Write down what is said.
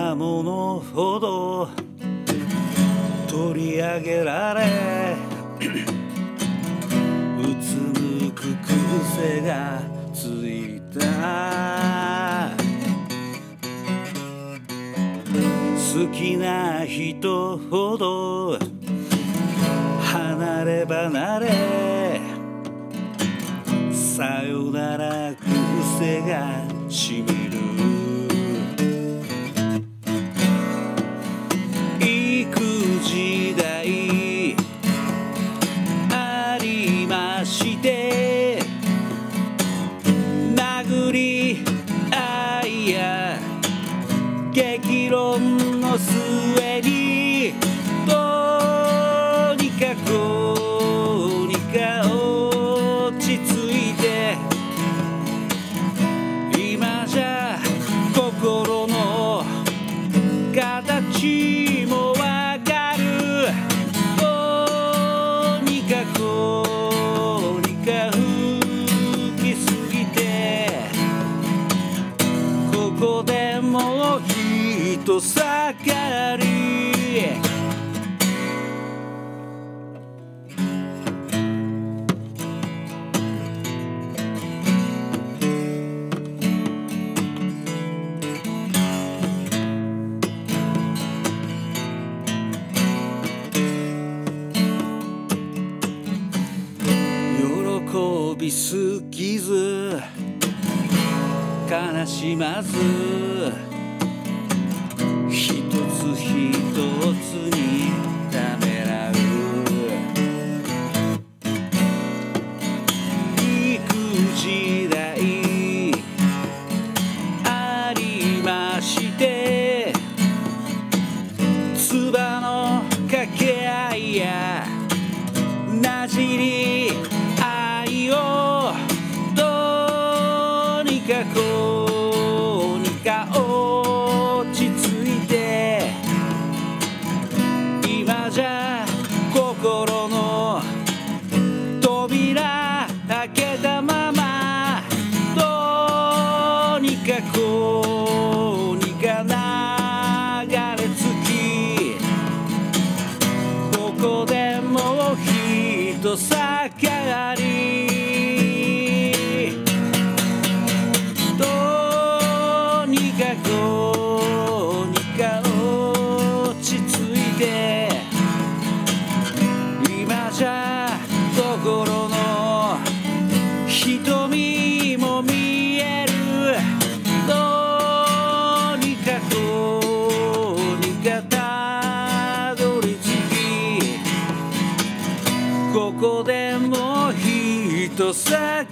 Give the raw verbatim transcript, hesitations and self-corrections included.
なものほど取り上げられうつむく癖がついた好きな人ほど離れ離れさよなら癖がしみる幾時代ありまして殴り合いや激論の末にどうにかこうにか落ち着いて今じゃ心の形もわかるどうにかこうにか吹きすぎてここでもう人さかり喜びすぎず悲しまず一つ一つにためらう幾時代ありまして唾の掛け合いやなじり合いをどうにかこうにか落ち着いて今じゃ心の扉開けたままどうにかこうにか流れ着きここでもう人さかりどうにかこうにか落ち着いて今じゃ心の瞳も見えるどうにかこうにかたどり着きここでもう人さ